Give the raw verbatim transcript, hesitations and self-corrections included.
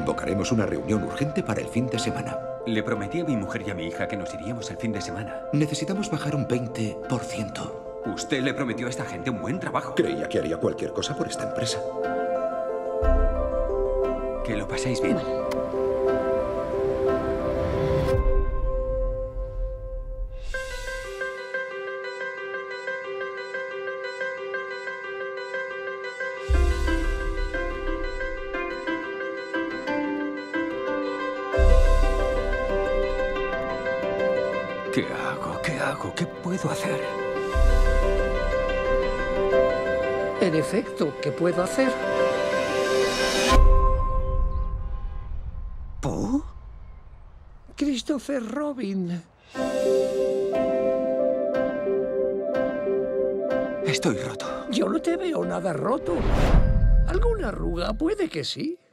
Convocaremos una reunión urgente para el fin de semana. Le prometí a mi mujer y a mi hija que nos iríamos el fin de semana. Necesitamos bajar un veinte por ciento. Usted le prometió a esta gente un buen trabajo. Creía que haría cualquier cosa por esta empresa. Que lo paséis bien. ¿Qué hago? ¿Qué hago? ¿Qué puedo hacer? En efecto, ¿qué puedo hacer? ¿Pooh? Christopher Robin. Estoy roto. Yo no te veo nada roto. ¿Alguna arruga? Puede que sí.